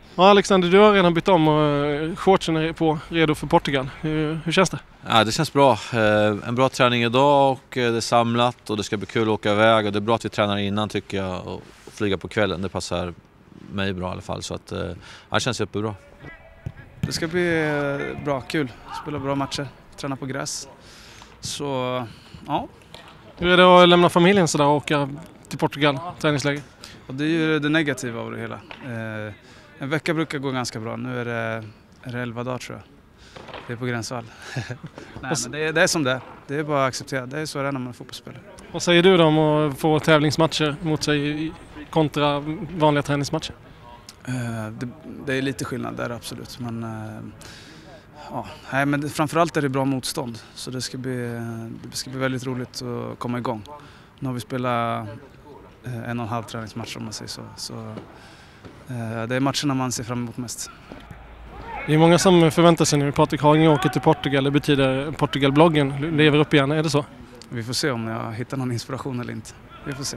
Ja, Alexander, du har redan bytt om och shortsen är på, redo för Portugal. Hur känns det? Ja, det känns bra. En bra träning idag och det är samlat och det ska bli kul att åka iväg. Och det är bra att vi tränar innan tycker jag och flyga på kvällen. Det passar mig bra i alla fall. Så att, det känns jättebra. Det ska bli bra, kul. Spela bra matcher, träna på gräs. Så, ja. Hur är det att lämna familjen sådär och åka till Portugal, träningsläger? Och det är ju det negativa av det hela. En vecka brukar gå ganska bra. Nu är det 11 dagar tror jag. Det är på Gränsvall. Nej, men det är som det är. Det är bara att acceptera. Det är så det är när man är fotbollsspelare. Vad säger du då om att få tävlingsmatcher mot sig kontra vanliga träningsmatcher? Det är lite skillnad där absolut. Men, men framförallt är det bra motstånd. Så det ska bli väldigt roligt att komma igång. Nu har vi spelat 1,5 träningsmatcher om man säger så. Så det är matcherna man ser fram emot mest. Det är många som förväntar sig nu. Patrik Hagen åker till Portugal. Det betyder Portugal-bloggen lever upp igen. Är det så? Vi får se om jag hittar någon inspiration eller inte. Vi får se.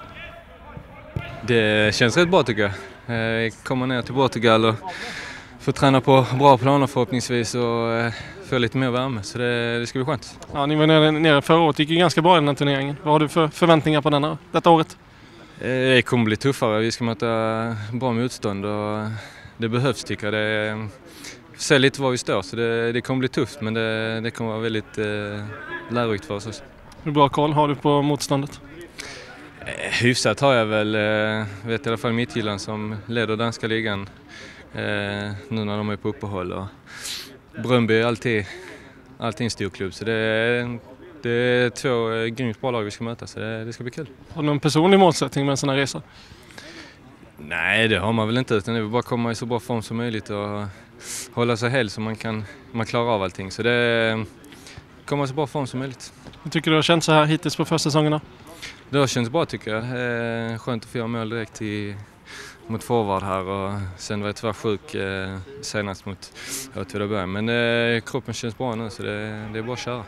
Det känns rätt bra tycker jag. Komma ner till Portugal och få träna på bra planer förhoppningsvis och få lite mer värme. Så det ska bli skönt. Ja, ni var nere förra året. Det gick ju ganska bra i den här turneringen. Vad har du för förväntningar på detta året? Det kommer bli tuffare. Vi ska möta bra motstånd och det behövs tycker jag. Det ser lite var vi står så det kommer bli tufft men det kommer vara väldigt lärorikt för oss också. Hur bra koll har du på motståndet? Hyfsat har jag väl. Vet i alla fall Midtjylland som leder danska ligan nu när de är på uppehåll. Och Brøndby är alltid en stor klubb så det är 2 grymt bra lag vi ska möta så det ska bli kul. Har du någon personlig målsättning med en sån här resa? Nej, det har man väl inte utan det är bara komma i så bra form som möjligt och hålla sig hel så man klarar av allting. Så det kommer i så bra form som möjligt. Hur tycker du har känt så här hittills på försäsongerna? Det har känts bra tycker jag. Skönt att få göra mål direkt mot forward här och sen var jag tyvärr sjuk senast mot Åtvidaberg. Men kroppen känns bra nu så det är bara att köra.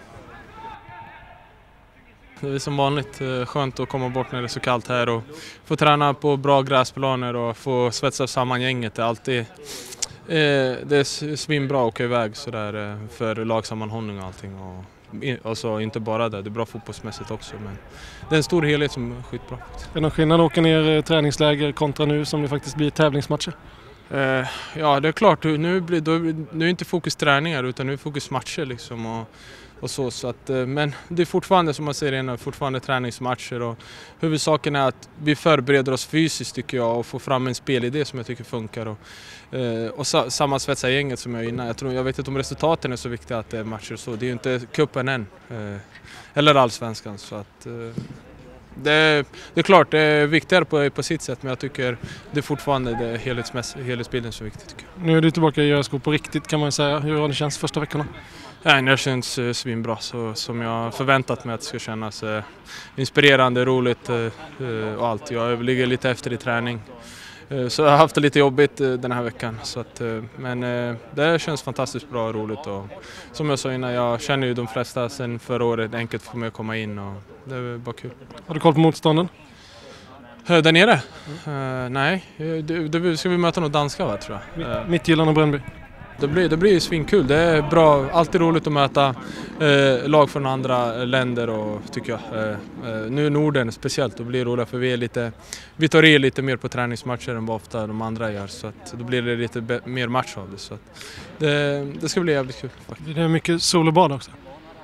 Det är som vanligt skönt att komma bort när det är så kallt här och få träna på bra gräsplaner och få svetsa samman gänget. Det är alltid det är svinbra att åka iväg så där, för lagsammanhållning och allting. Och så inte bara det är bra fotbollsmässigt också. Men det är en stor helhet som är skitbra. Är det någon skillnad att åka ner träningsläger kontra nu som det faktiskt blir tävlingsmatcher? Ja, det är klart. Nu är inte fokus träningar utan nu är fokus matcher liksom. Och så att, men det är fortfarande som man säger fortfarande träningsmatcher och huvudsaken är att vi förbereder oss fysiskt tycker jag och får fram en spelidé som jag tycker funkar och sammansvetsa gänget som jag är innan. Jag vet inte om resultaten är så viktiga att det är matcher så. Det är ju inte kuppen än eller allsvenskan så att det är klart det är viktigare på sitt sätt men jag tycker det är fortfarande det helhetsbilden som är viktigt tycker jag. Nu är du tillbaka i Jöresko på riktigt kan man säga. Hur har det känts första veckorna? Nej, det känns svinbra så som jag förväntat mig att det ska kännas inspirerande, roligt och allt. Jag ligger lite efter i träning så jag har haft det lite jobbigt den här veckan. Så att, men det känns fantastiskt bra och roligt och som jag sa innan, jag känner ju de flesta sen förra året enkelt för mig att komma in och det är bara kul. Har du koll på motstånden? Där nere? Nej, det ska vi möta något danska va tror jag. Midtjylland och Brøndby. Det blir svinkul. Det är bra, alltid roligt att möta lag från andra länder och tycker jag. Nu i Norden speciellt, då blir det roligt för vi tar i lite mer på träningsmatcher än vad ofta de andra gör så att då blir det lite mer match av det så att det ska bli jävligt kul faktiskt. Det är mycket sol och bad också.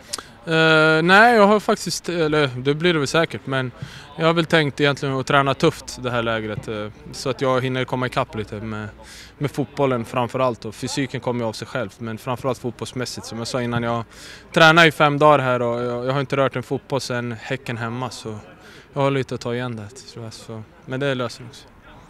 Nej, jag har faktiskt, eller det blir det väl säkert, men jag har väl tänkt egentligen att träna tufft det här lägret så att jag hinner komma ikapp lite med fotbollen framförallt och fysiken kommer ju av sig själv men framförallt fotbollsmässigt som jag sa innan jag tränar i 5 dagar här och jag har inte rört en fotboll sedan Häcken hemma så jag har lite att ta igen där tror jag, så, men det är lösning också.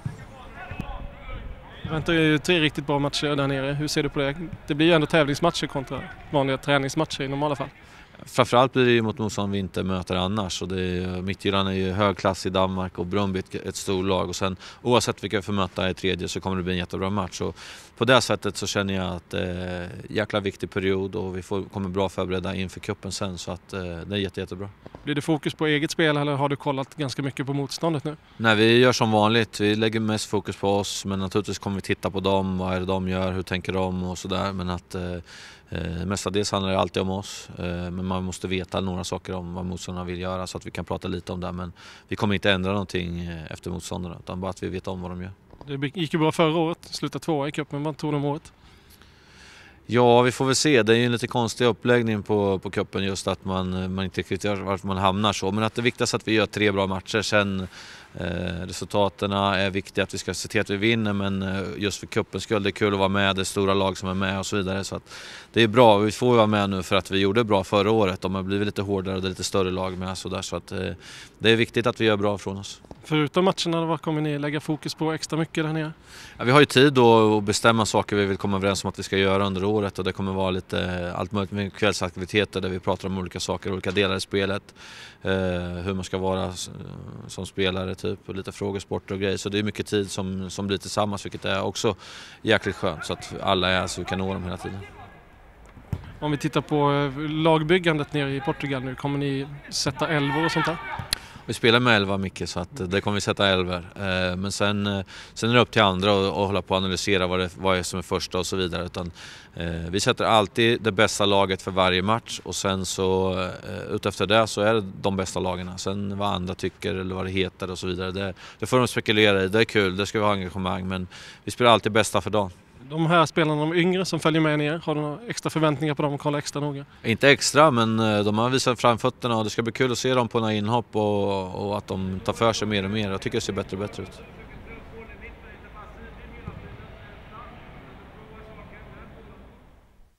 Det väntar ju 3 riktigt bra matcher där nere. Hur ser du på det? Det blir ju ändå tävlingsmatcher kontra vanliga träningsmatcher i normala fall. Framförallt blir det ju mot motstånd vi inte möter annars. Och Midtjylland är ju hög klass i Danmark och Brøndby ett stort lag. Och sen oavsett vilka vi får möta i tredje så kommer det bli en jättebra match. Och på det sättet så känner jag att jäkla viktig period och vi kommer bra förbereda inför kuppen sen. Så att det är jättebra. Blir det fokus på eget spel eller har du kollat ganska mycket på motståndet nu? Nej, vi gör som vanligt. Vi lägger mest fokus på oss, men naturligtvis kommer vi titta på dem. Vad är det de gör? Hur tänker de? Och sådär. Men att mestadels handlar det alltid om oss. Men man måste veta några saker om vad motståndarna vill göra så att vi kan prata lite om det. Men vi kommer inte ändra någonting efter motståndarna, utan bara att vi vet om vad de gör. Det gick ju bra förra året. Slutade 2 i cupen. Vad tog de året? Ja, vi får väl se. Det är ju en lite konstig uppläggning på kuppen, just att man inte riktigt gör varför man hamnar så. Men att det viktigaste är att vi gör 3 bra matcher. Sen resultaten är viktiga, att vi ska se till att vi vinner, men just för kuppens skull, det är kul att vara med, det är stora lag som är med och så vidare. Så att det är bra, vi får vara med nu för att vi gjorde bra förra året. De har blivit lite hårdare och det är lite större lag med så där, så att det är viktigt att vi gör bra från oss. Förutom matcherna, vad kommer ni lägga fokus på extra mycket där nere? Ja, vi har ju tid då att bestämma saker vi vill komma överens om att vi ska göra under året, och det kommer vara lite allt möjligt med kvällsaktiviteter där vi pratar om olika saker, olika delar i spelet, hur man ska vara som spelare typ, och lite frågesporter och grejer. Så det är mycket tid som blir tillsammans, vilket är också jäkligt skönt, så att alla är så vi kan nå dem hela tiden. Om vi tittar på lagbyggandet nere i Portugal nu, kommer ni sätta 11 och sånt där? Vi spelar med 11 mycket, så att det kommer vi sätta 11. Men sen är det upp till andra att hålla på och analysera vad är som är första och så vidare. Utan, vi sätter alltid det bästa laget för varje match, och sen så utefter det så är det de bästa lagarna. Sen vad andra tycker eller vad det heter och så vidare. Det får de spekulera i, det är kul, det ska vi ha engagemang, men vi spelar alltid bästa för dagen. De här spelarna, de yngre som följer med ner, har du några extra förväntningar på dem och kolla extra noga? Inte extra, men de har visat framfötterna och det ska bli kul att se dem på några inhopp och att de tar för sig mer och mer. Jag tycker det ser bättre och bättre ut.